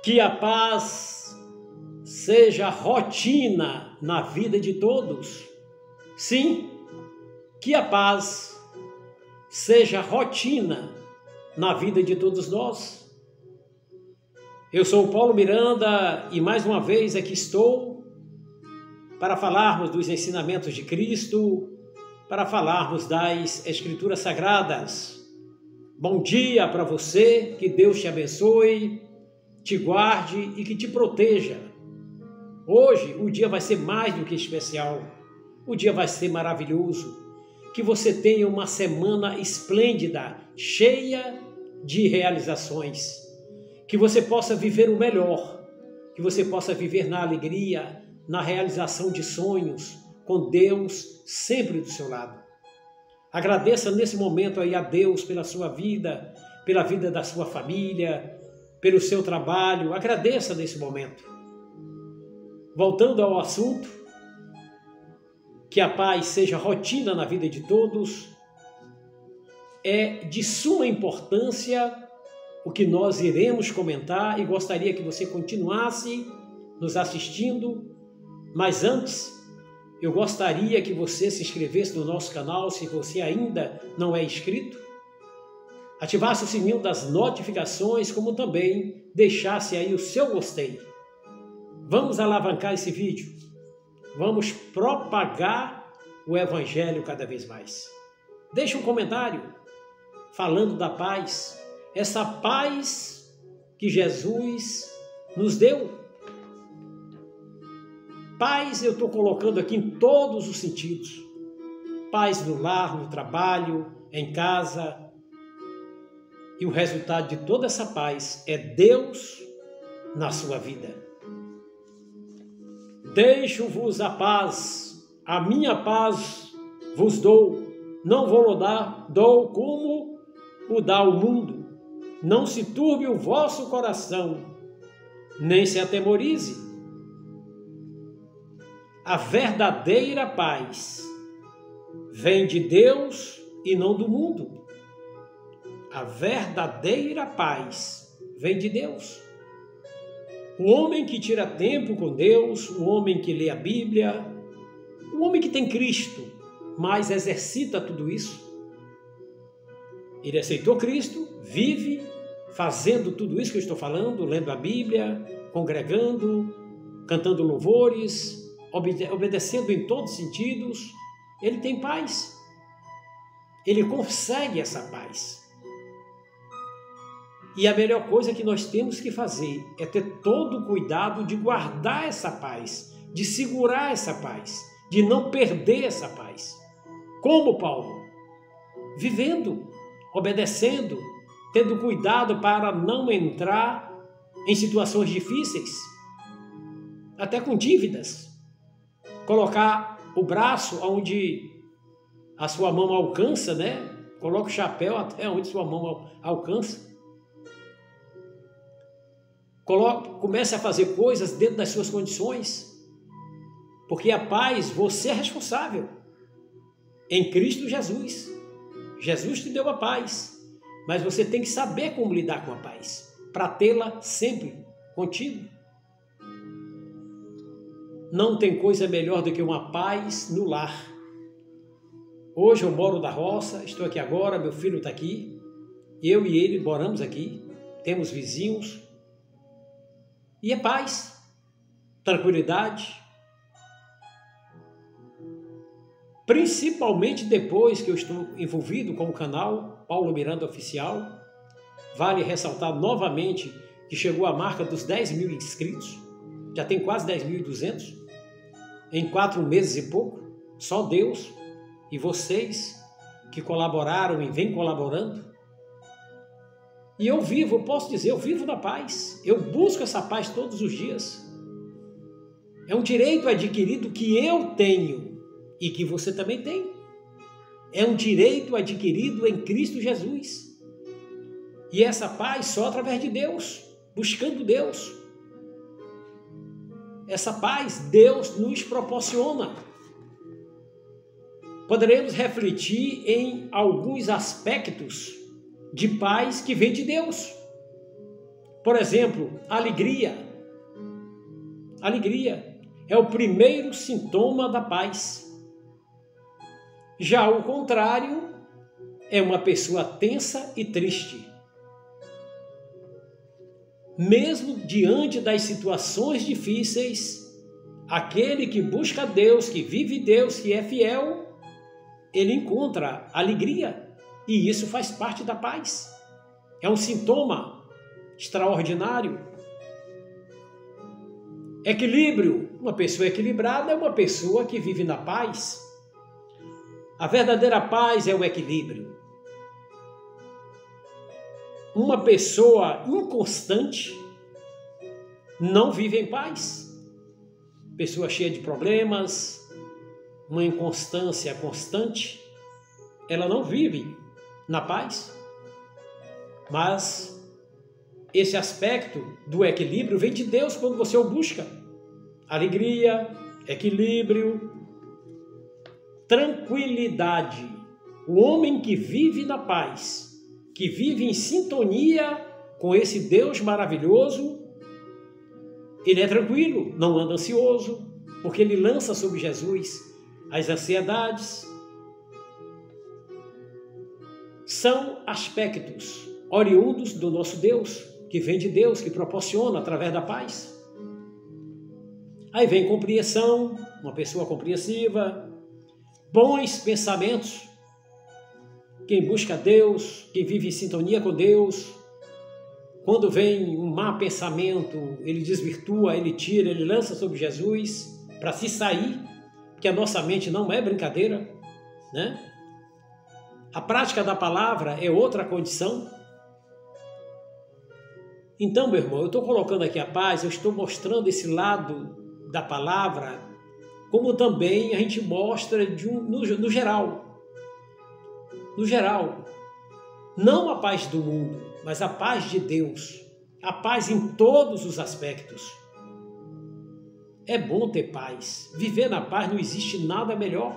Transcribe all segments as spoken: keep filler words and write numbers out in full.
Que a paz seja rotina na vida de todos. Sim, que a paz seja rotina na vida de todos nós. Eu sou o Paulo Miranda e mais uma vez aqui estou para falarmos dos ensinamentos de Cristo, para falarmos das Escrituras Sagradas. Bom dia para você, que Deus te abençoe, te guarde e que te proteja. Hoje o dia vai ser mais do que especial, o dia vai ser maravilhoso. Que você tenha uma semana esplêndida, cheia de realizações. Que você possa viver o melhor, que você possa viver na alegria, na realização de sonhos, com Deus sempre do seu lado. Agradeça nesse momento aí a Deus pela sua vida, pela vida da sua família, pelo seu trabalho. Agradeça nesse momento. Voltando ao assunto, que a paz seja rotina na vida de todos, é de suma importância o que nós iremos comentar e gostaria que você continuasse nos assistindo, mas antes eu gostaria que você se inscrevesse no nosso canal se você ainda não é inscrito, ativasse o sininho das notificações, como também deixasse aí o seu gostei. Vamos alavancar esse vídeo, vamos propagar o Evangelho cada vez mais. Deixe um comentário falando da paz, essa paz que Jesus nos deu. Paz eu estou colocando aqui em todos os sentidos. Paz no lar, no trabalho, em casa. E o resultado de toda essa paz é Deus na sua vida. Deixo-vos a paz, a minha paz vos dou. Não vou dar, dou como o dá o mundo. Não se turbe o vosso coração, nem se atemorize. A verdadeira paz vem de Deus e não do mundo. A verdadeira paz vem de Deus. O homem que tira tempo com Deus, o homem que lê a Bíblia, o homem que tem Cristo, mas exercita tudo isso. Ele aceitou Cristo, vive fazendo tudo isso que eu estou falando, lendo a Bíblia, congregando, cantando louvores, obede- obedecendo em todos os sentidos. Ele tem paz. Ele consegue essa paz. E a melhor coisa que nós temos que fazer é ter todo o cuidado de guardar essa paz, de segurar essa paz, de não perder essa paz. Como, Paulo? Vivendo, obedecendo, tendo cuidado para não entrar em situações difíceis, até com dívidas. Colocar o braço onde a sua mão alcança, né? Coloca o chapéu até onde sua mão alcança. Coloque, comece a fazer coisas dentro das suas condições, porque a paz, você é responsável em Cristo Jesus. Jesus te deu a paz, mas você tem que saber como lidar com a paz, para tê-la sempre contigo. Não tem coisa melhor do que uma paz no lar. Hoje eu moro da roça, estou aqui agora, meu filho está aqui, eu e ele moramos aqui, temos vizinhos, e é paz, tranquilidade, principalmente depois que eu estou envolvido com o canal Paulo Miranda Oficial. Vale ressaltar novamente que chegou a marca dos dez mil inscritos, já tem quase dez mil e duzentos, em quatro meses e pouco, só Deus e vocês que colaboraram e vêm colaborando. E eu vivo, eu posso dizer, eu vivo na paz, eu busco essa paz todos os dias. É um direito adquirido que eu tenho e que você também tem. É um direito adquirido em Cristo Jesus. E essa paz só através de Deus, buscando Deus. Essa paz Deus nos proporciona. Poderemos refletir em alguns aspectos de paz que vem de Deus. Por exemplo, alegria. Alegria é o primeiro sintoma da paz. Já o contrário é uma pessoa tensa e triste. Mesmo diante das situações difíceis, aquele que busca Deus, que vive Deus, que é fiel, ele encontra alegria, e isso faz parte da paz. É um sintoma extraordinário. Equilíbrio. Uma pessoa equilibrada é uma pessoa que vive na paz. A verdadeira paz é o equilíbrio. Uma pessoa inconstante não vive em paz. Pessoa cheia de problemas, uma inconstância constante, ela não vive na paz. Mas esse aspecto do equilíbrio vem de Deus quando você o busca. Alegria, equilíbrio, tranquilidade. O homem que vive na paz, que vive em sintonia com esse Deus maravilhoso, ele é tranquilo, não anda ansioso, porque ele lança sobre Jesus as ansiedades. São aspectos oriundos do nosso Deus, que vem de Deus, que proporciona através da paz. Aí vem compreensão, uma pessoa compreensiva, bons pensamentos. Quem busca Deus, quem vive em sintonia com Deus, quando vem um mau pensamento, ele desvirtua, ele tira, ele lança sobre Jesus para se sair, porque a nossa mente não é brincadeira, né? A prática da palavra é outra condição. Então, meu irmão, eu estou colocando aqui a paz, eu estou mostrando esse lado da palavra, como também a gente mostra de um, no, no geral. No geral, não a paz do mundo, mas a paz de Deus. A paz em todos os aspectos. É bom ter paz. Viver na paz não existe nada melhor.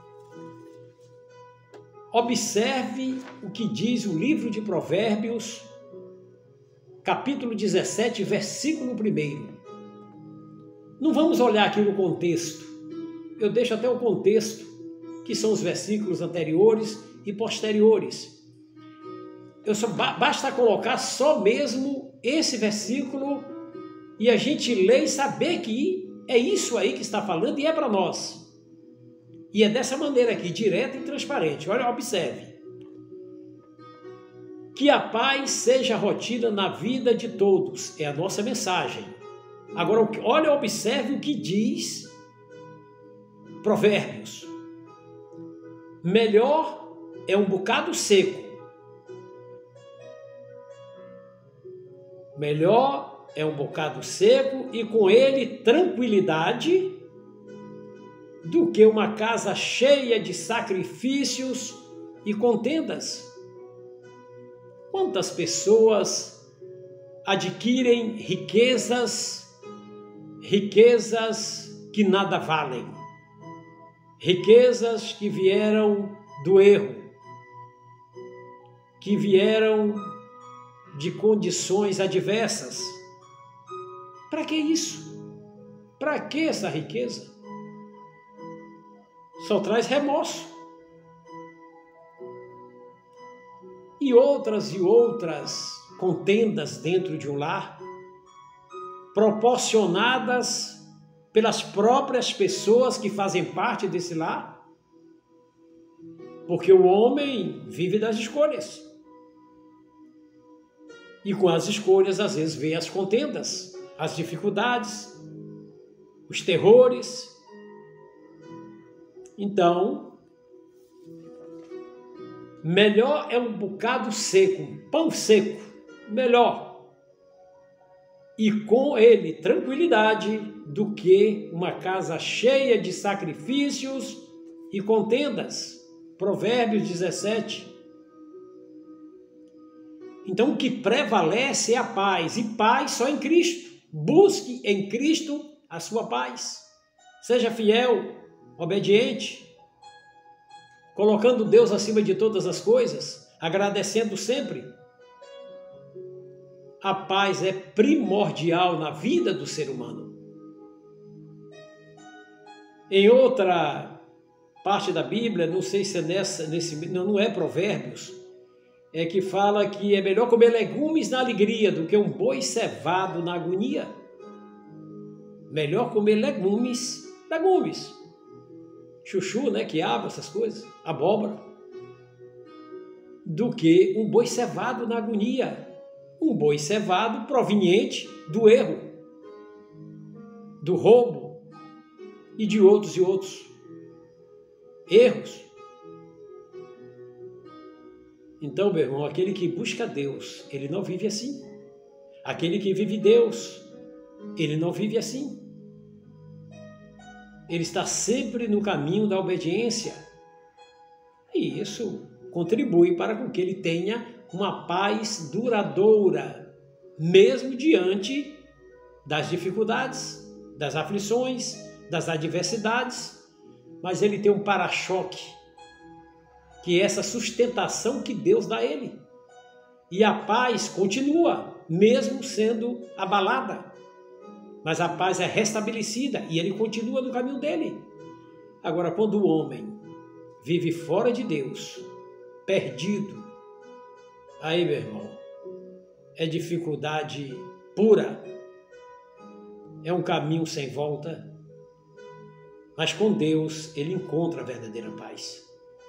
Observe o que diz o livro de Provérbios, capítulo dezessete, versículo primeiro. Não vamos olhar aqui no contexto. Eu deixo até o contexto, que são os versículos anteriores e posteriores. Eu só, basta colocar só mesmo esse versículo e a gente lê e saber que é isso aí que está falando e é para nós. E é dessa maneira aqui, direta e transparente. Olha, observe. Que a paz seja rotina na vida de todos. É a nossa mensagem. Agora, olha, observe o que diz Provérbios. Melhor é um bocado seco. Melhor é um bocado seco e com ele tranquilidade do que uma casa cheia de sacrifícios e contendas. Quantas pessoas adquirem riquezas, riquezas que nada valem, riquezas que vieram do erro, que vieram de condições adversas. Para que isso? Para que essa riqueza? Só traz remorso. E outras e outras contendas dentro de um lar, proporcionadas pelas próprias pessoas que fazem parte desse lar, porque o homem vive das escolhas. E com as escolhas, às vezes, vem as contendas, as dificuldades, os terrores. Então, melhor é um bocado seco, um pão seco, melhor. E com ele tranquilidade do que uma casa cheia de sacrifícios e contendas. Provérbios dezessete. Então, o que prevalece é a paz, e paz só em Cristo. Busque em Cristo a sua paz. Seja fiel, obediente, colocando Deus acima de todas as coisas, agradecendo sempre. a paz é primordial na vida do ser humano. Em outra parte da Bíblia, não sei se é nessa, nesse, não, não é Provérbios, é que fala que é melhor comer legumes na alegria do que um boi cevado na agonia. Melhor comer legumes, legumes, chuchu, né, quiabo, essas coisas, abóbora, do que um boi cevado na agonia. Um boi cevado proveniente do erro, do roubo e de outros e outros erros. Então, meu irmão, aquele que busca Deus, ele não vive assim. Aquele que vive Deus, ele não vive assim. Ele está sempre no caminho da obediência. E isso contribui para com que ele tenha uma paz duradoura, mesmo diante das dificuldades, das aflições, das adversidades. Mas ele tem um para-choque, que é essa sustentação que Deus dá a ele. E a paz continua, mesmo sendo abalada. Mas a paz é restabelecida e ele continua no caminho dele. Agora, quando o homem vive fora de Deus, perdido, aí, meu irmão, é dificuldade pura. É um caminho sem volta. Mas com Deus, ele encontra a verdadeira paz.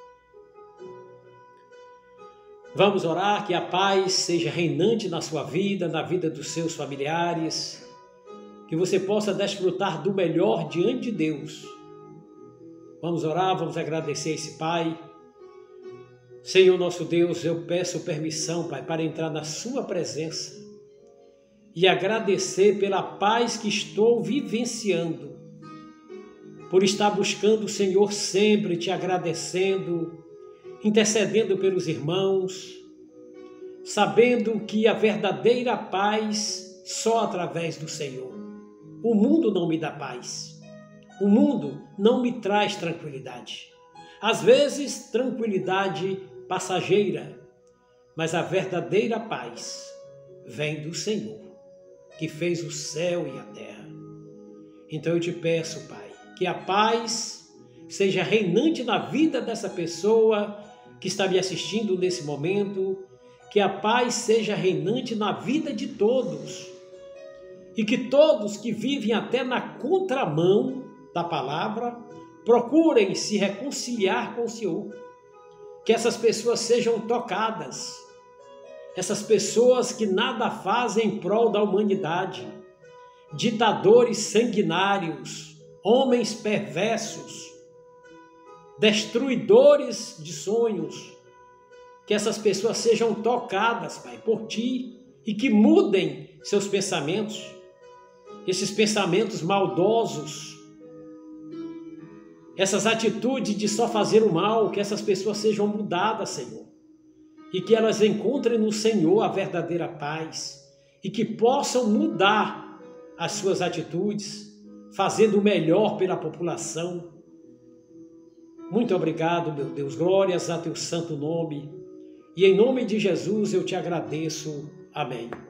Vamos orar que a paz seja reinante na sua vida, na vida dos seus familiares, que você possa desfrutar do melhor diante de Deus. Vamos orar, vamos agradecer a esse Pai. Senhor nosso Deus, eu peço permissão, Pai, para entrar na sua presença e agradecer pela paz que estou vivenciando, por estar buscando o Senhor sempre, te agradecendo, intercedendo pelos irmãos, sabendo que a verdadeira paz só através do Senhor. O mundo não me dá paz. O mundo não me traz tranquilidade. Às vezes, tranquilidade passageira, mas a verdadeira paz vem do Senhor, que fez o céu e a terra. Então eu te peço, Pai, que a paz seja reinante na vida dessa pessoa que está me assistindo nesse momento, que a paz seja reinante na vida de todos, e que todos que vivem até na contramão da palavra procurem se reconciliar com o Senhor, que essas pessoas sejam tocadas, essas pessoas que nada fazem em prol da humanidade, ditadores sanguinários, homens perversos, destruidores de sonhos, que essas pessoas sejam tocadas, Pai, por Ti e que mudem seus pensamentos, esses pensamentos maldosos, essas atitudes de só fazer o mal, que essas pessoas sejam mudadas, Senhor, e que elas encontrem no Senhor a verdadeira paz e que possam mudar as suas atitudes, fazendo o melhor pela população. Muito obrigado, meu Deus, glórias a Teu santo nome, e em nome de Jesus eu te agradeço. Amém.